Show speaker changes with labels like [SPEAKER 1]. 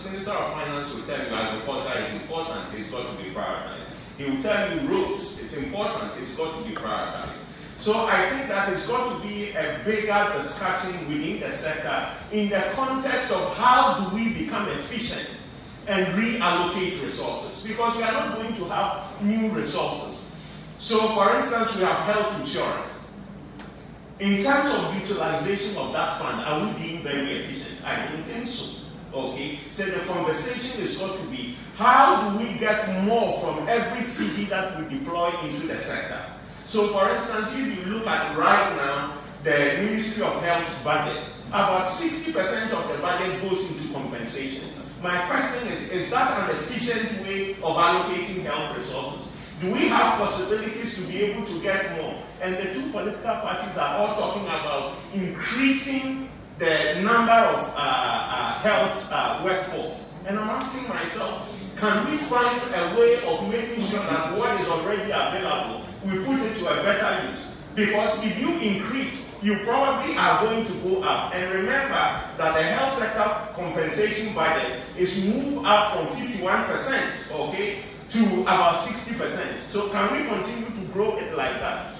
[SPEAKER 1] Minister of Finance will tell you agriculture is important, it's got to be prioritized. He will tell you roads, it's important, it's got to be prioritized. So I think that it's got to be a bigger discussion within the sector in the context of how do we become efficient and reallocate resources, because we are not going to have new resources. So for instance, we have health insurance. In terms of utilization of that fund, are we being very efficient? I don't think so. Okay? So the conversation is got to be, how do we get more from every CD that we deploy into the sector? So for instance, if you look at right now, the Ministry of Health's budget, about 60% of the budget goes into compensation. My question is that an efficient way of allocating health resources? Do we have possibilities to be able to get more? And the two political parties are all talking about increasing the number of health workforce. And I'm asking myself, can we find a way of making sure that what is already available, we put it to a better use? Because if you increase, you probably are going to go up. And remember that the health sector compensation budget is moved up from 51%, okay, to about 60%. So can we continue to grow it like that?